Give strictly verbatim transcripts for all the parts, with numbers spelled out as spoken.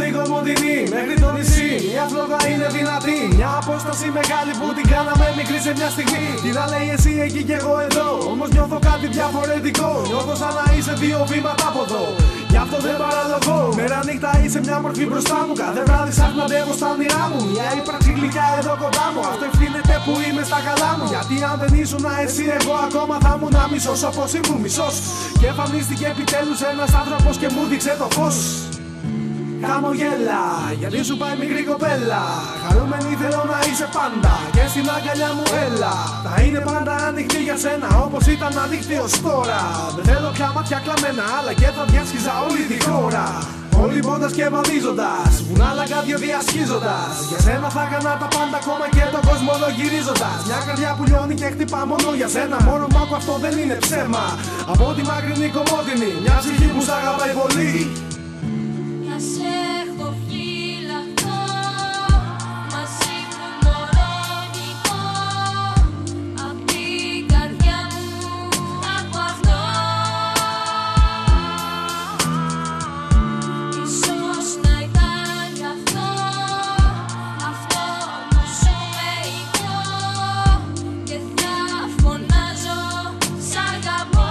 Κομοτηνή μέχρι το νησί. Μια φλόγα είναι δυνατή. Μια απόσταση μεγάλη που την κάναμε μικρή σε μια στιγμή. Τι να λέει εσύ εκεί κι εγώ εδώ. Όμως νιώθω κάτι διαφορετικό. Νιώθω σαν να είσαι δύο βήματα από εδώ. Γι' αυτό δεν παραλογώ. Μέρα νύχτα είσαι μια μορφή μπροστά μου. Κάθε βράδυ ψάχνω να αντέχω στα όνειρά μου. Μια ύπαρξη γλυκιά εδώ κοντά μου. Αυτό ευθύνεται που είμαι στα καλά μου. Γιατί αν δεν ήσουν εσύ, εγώ ακόμα θα ήμουν μισός όπως ήμουν μισός. Και εμφανίστηκε επιτέλους ένας άνθρωπος και μου δείξε το φως. Χαμογέλα, γιατί σου πάει μικρή κοπέλα. Χαρούμενη θέλω να είσαι πάντα και στην αγκαλιά μου έλα. Θα είναι πάντα ανοιχτή για σένα όπως ήταν ανοιχτή ως τώρα. Δεν θέλω πια μάτια κλαμμένα, αλλά και θα διάσχιζα όλη τη χώρα. Όλοι πόντας και βαδίζοντας, βουνάλα κάτι διασχίζοντας. Για σένα θα έκανα τα πάντα ακόμα και τον κόσμο εδώ γυρίζοντας. Μια καρδιά που λιώνει και χτυπά μόνο για σένα. Μόνο μάκου αυτό δεν είναι ψέμα. Από τη μακρινή Κομότηνη, μια ψυχή που σ' αγαπάει πολύ. Σε έχω φυλαχτώ, μαζί μου μωρό απ' την καρδιά μου από αυτό. Ίσως να ήταν κι αυτό, αυτό που σου μεϊκό. Και θα φωνάζω σ' αγαπώ.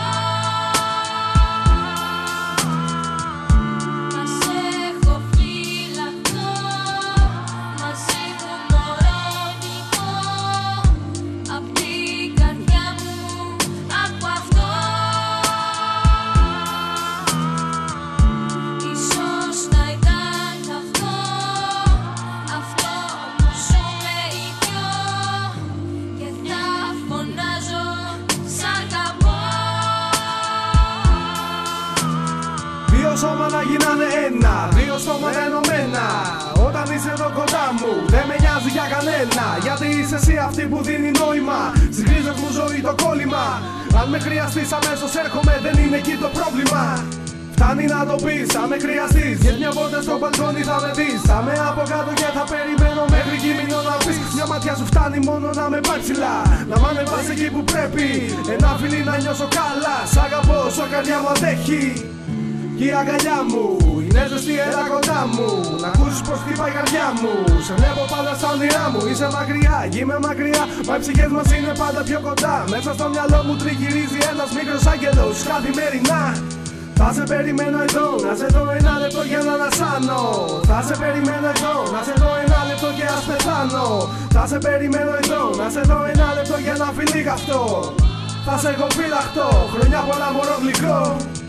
Δύο σώμα να γίνανε ένα, δύο στόμα ενωμένα. Όταν είσαι εδώ κοντά μου, δεν με νοιάζει για κανένα. Γιατί είσαι εσύ αυτή που δίνει νόημα στις γκρίζες μου ζωή το κόλλημα. Αν με χρειαστείς αμέσως έρχομαι, δεν είναι εκεί το πρόβλημα. Φτάνει να το πεις, αν με χρειαστείς. Για μια βόλτα στο μπαλκόνι θα με δεις. Θα με από κάτω και θα περιμένω μέχρι κείμενο να πεις. Μια ματιά σου φτάνει μόνο να με πάει ψηλά. Να μ' ανεβάς εκεί που πρέπει. Ένα φιλί να νιώσω καλά. Σ' αγαπώ όσο καρδιά μου αντέχει. Και η αγκαλιά μου είναι ζεστή, έλα κοντά μου. Να ακούσεις πως χτυπάει η καρδιά μου. Σε βλέπω πάντα στα όνειρά μου. Είσαι μακριά, κι είμαι μακριά. Μα οι ψυχές μας είναι πάντα πιο κοντά. Μέσα στο μυαλό μου τριγυρίζει ένας μικρός άγγελος καθημερινά. Θα σε περιμένω εδώ, να σε δω ένα λεπτό για να ανασάνω. Θα σε περιμένω εδώ, να σε δω ένα λεπτό και ας πεθάνω. Θα σε περιμένω εδώ, να σε δω ένα λεπτό για να φιλίγα αυτό. Θα σε έχω φυλαχτώ, χρονιά πολλά μωρό γλυκό.